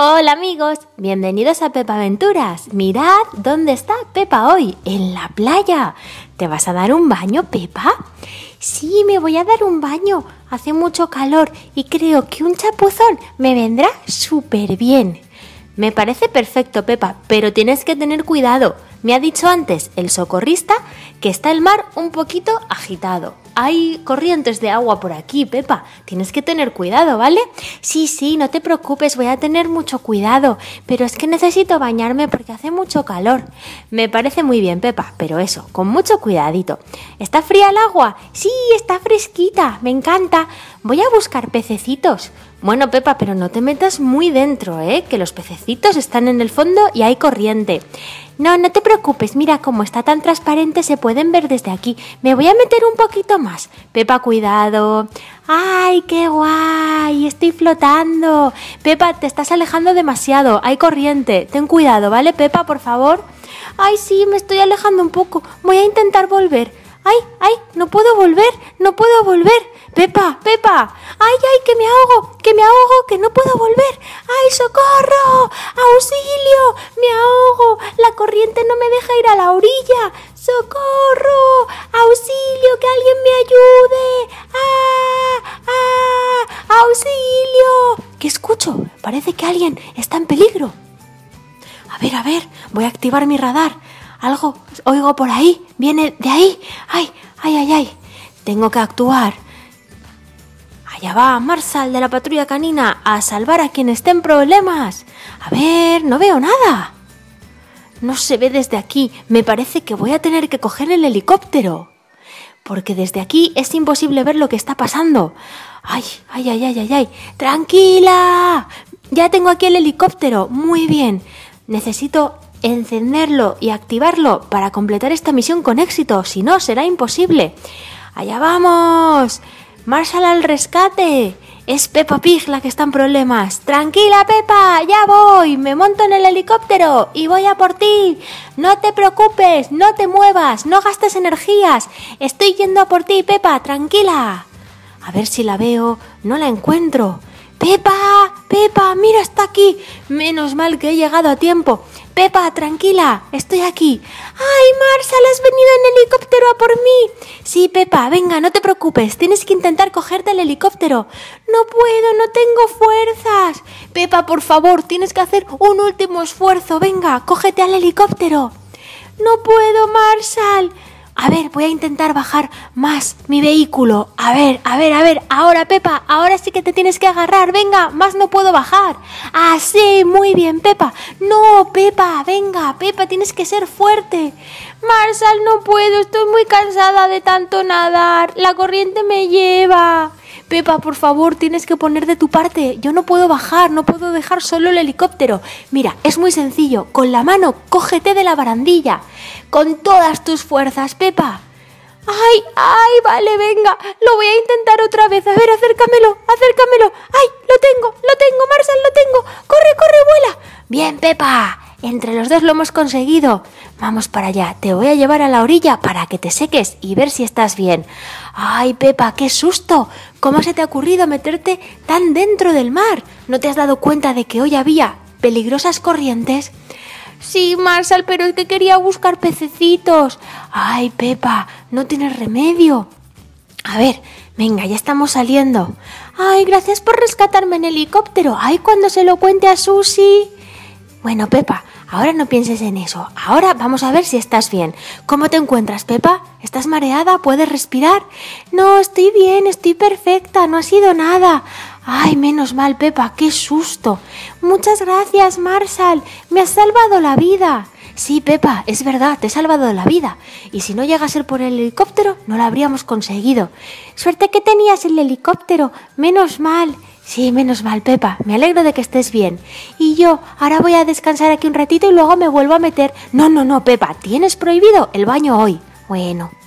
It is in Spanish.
Hola amigos, bienvenidos a Pepa Aventuras. Mirad dónde está Pepa hoy, en la playa. ¿Te vas a dar un baño, Pepa? Sí, me voy a dar un baño. Hace mucho calor y creo que un chapuzón me vendrá súper bien. Me parece perfecto, Pepa, pero tienes que tener cuidado. Me ha dicho antes el socorrista que está el mar un poquito agitado. Hay corrientes de agua por aquí, Pepa. Tienes que tener cuidado, ¿vale? Sí, no te preocupes, voy a tener mucho cuidado. Pero es que necesito bañarme porque hace mucho calor. Me parece muy bien, Pepa, pero eso, con mucho cuidadito. ¿Está fría el agua? Sí, está fresquita, me encanta. Voy a buscar pececitos. Bueno, Pepa, pero no te metas muy dentro, que los pececitos están en el fondo y hay corriente. No te preocupes, mira cómo está tan transparente, se pueden ver desde aquí. Me voy a meter un poquito más. Pepa, cuidado. ¡Ay, qué guay! Estoy flotando. Pepa, te estás alejando demasiado, hay corriente. Ten cuidado, ¿vale, Pepa, por favor? Ay, sí, me estoy alejando un poco. Voy a intentar volver. ¡Ay! No puedo volver. Pepa. ¡Ay, que me ahogo, que no puedo volver! ¡Ay, socorro! ¡Auxilio! ¡Me ahogo! La corriente no me deja ir a la orilla. ¡Socorro! ¡Auxilio! ¡Que alguien me ayude! ¡Auxilio! ¿Qué escucho? Parece que alguien está en peligro. A ver, voy a activar mi radar. Algo oigo por ahí, viene de ahí. ¡Ay! Tengo que actuar. Allá va Marshall de la patrulla canina a salvar a quien esté en problemas. A ver, no veo nada. No se ve desde aquí. Me parece que voy a tener que coger el helicóptero. Porque desde aquí es imposible ver lo que está pasando. ¡Ay! ¡Tranquila! Ya tengo aquí el helicóptero. Muy bien. Necesito encenderlo y activarlo para completar esta misión con éxito, si no será imposible. ¡Allá vamos! ¡Marshall al rescate! Es Peppa Pig la que está en problemas. ¡Tranquila, Peppa! ¡Ya voy! Me monto en el helicóptero y voy a por ti. No te preocupes, no te muevas, no gastes energías. Estoy yendo a por ti, Peppa, tranquila. A ver si la veo, no la encuentro. Peppa, mira, está aquí. Menos mal que he llegado a tiempo. Peppa, tranquila, estoy aquí. ¡Ay, Marshall, has venido en helicóptero a por mí! Sí, Peppa, venga, no te preocupes, tienes que intentar cogerte el helicóptero. No puedo, no tengo fuerzas. Peppa, por favor, tienes que hacer un último esfuerzo. Venga, cógete al helicóptero. No puedo, Marshall. A ver, voy a intentar bajar más mi vehículo. A ver. Ahora, Peppa, ahora sí que te tienes que agarrar. Venga, más no puedo bajar. Ah, sí, muy bien, Peppa. No, Peppa, venga, Peppa, tienes que ser fuerte. Marshall, no puedo, estoy muy cansada de tanto nadar. La corriente me lleva. Peppa, por favor, tienes que poner de tu parte. Yo no puedo bajar, no puedo dejar solo el helicóptero. Mira, es muy sencillo. Con la mano, cógete de la barandilla. Con todas tus fuerzas, Peppa. ¡Ay! Vale, venga. Lo voy a intentar otra vez. A ver, acércamelo. ¡Ay! Lo tengo, Marshall, lo tengo. ¡Corre, vuela! Bien, Peppa. Entre los dos lo hemos conseguido. Vamos para allá. Te voy a llevar a la orilla para que te seques y ver si estás bien. ¡Ay, Peppa, qué susto! ¿Cómo se te ha ocurrido meterte tan dentro del mar? ¿No te has dado cuenta de que hoy había peligrosas corrientes? Sí, Marshall, pero es que quería buscar pececitos. ¡Ay, Peppa, no tienes remedio! A ver, venga, ya estamos saliendo. ¡Ay, gracias por rescatarme en helicóptero! ¡Ay, cuando se lo cuente a Susie! Bueno, Peppa, ahora no pienses en eso. Ahora vamos a ver si estás bien. ¿Cómo te encuentras, Peppa? ¿Estás mareada? ¿Puedes respirar? No, estoy bien, estoy perfecta, no ha sido nada. Ay, menos mal, Peppa, qué susto. Muchas gracias, Marshall, me has salvado la vida. Sí, Peppa, es verdad, te he salvado la vida. Y si no llega a ser por el helicóptero, no lo habríamos conseguido. Suerte que tenías el helicóptero, menos mal. Sí, menos mal, Peppa, me alegro de que estés bien. Y yo ahora voy a descansar aquí un ratito y luego me vuelvo a meter. No, Peppa, tienes prohibido el baño hoy. Bueno.